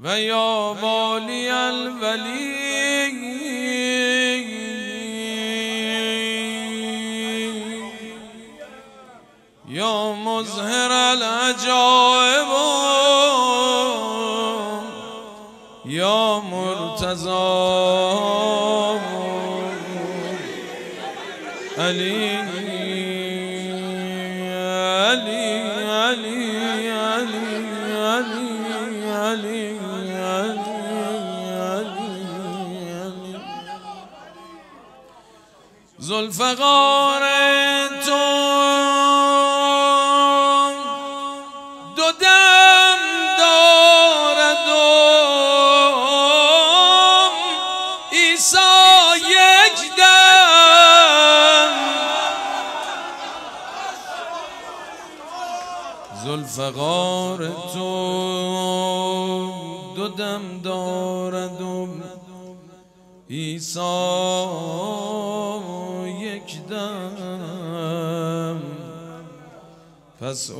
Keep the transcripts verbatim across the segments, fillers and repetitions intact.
و یا والی الولی یا مظهر العجائب یا مرتضی علی علی علی علی علی علی ذوالفقار تو دو دم دارد و عیسی یک دم. ذوالفقار تو دو دم دارد و عیسی یک دم. پس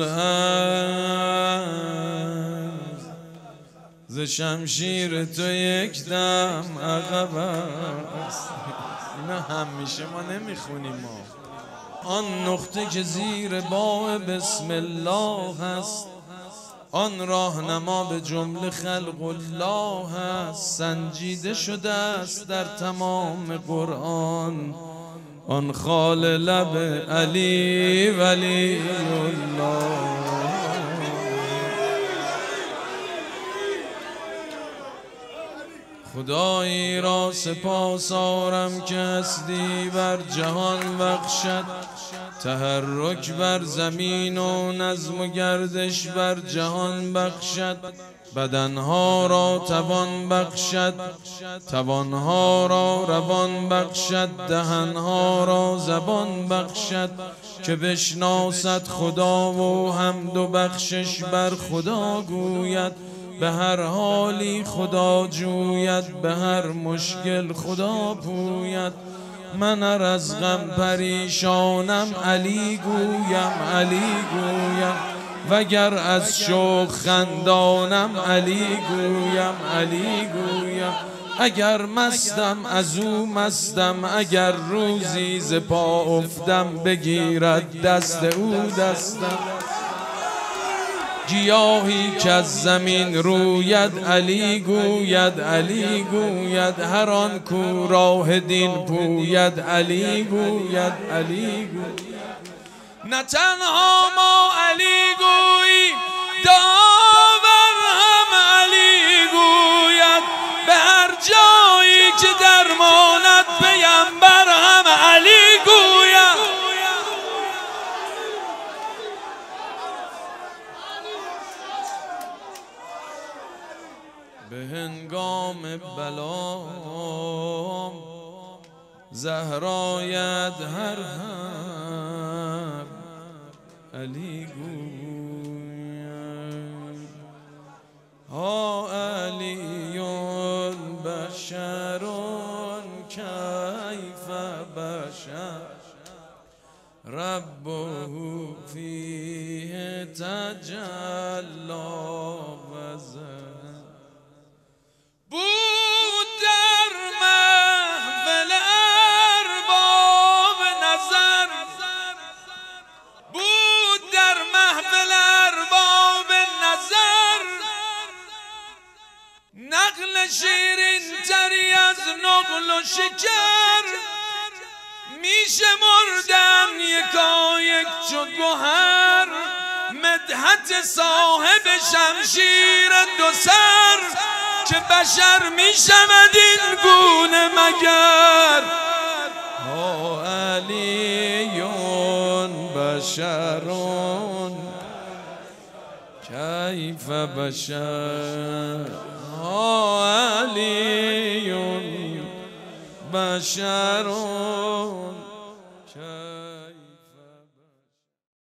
اولوالعزم ز شمشیر تو یک دم عقب است. اینا همیشه ما نمیخونیم ما. آن نقطه که زیر باء بسم الله هست، آن راهنما به جمله خلق الله است. سنجیده شده است در تمام قرآن، آن خال لب علی ولی الله. خدایی را سپاس آرم که هستی بر جهان بخشد، تحرک بر زمین و نظم و گردش بر جهان بخشد. بدنها را توان بخشد، توانها را روان بخشد. دهنها را زبان بخشد که بشناسد خدا و حمد و بخشش بر خدا گوید. به هر حالی خدا جوید، به هر مشکل خدا پوید. من ار از غم پریشانم علی گویم، علی گویم. وگر از شوق خندانم علی گویم، علی گویم. اگر مستم از او مستم، اگر روزی ز پا افتم بگیرد دست او دستم. گیاهی که از زمین روید علی گوید، علی گوید. هر آن کو راه دین پوید علی گوید، علی گوید. نه تنها ما علی گوییم، داور هم علی گوید. به هر جایی که درماند پیمبر هم علی گوید. به هنگام بلا زهراید هر هم علی گوید. ها علیون بشرون کیف بشر ربه فیه تجلی و زهر. بود در محفل ارباب نظر، بود در محفل ارباب نظر. نقل شیرین تری از نقل و شکر، میشمردم یکایک چو گوهر. مدحت صاحب شمشیر دو سر، که بشر میشود این گونه مگر. ها علیون بشرون کیف بشر. ها علیون بشرون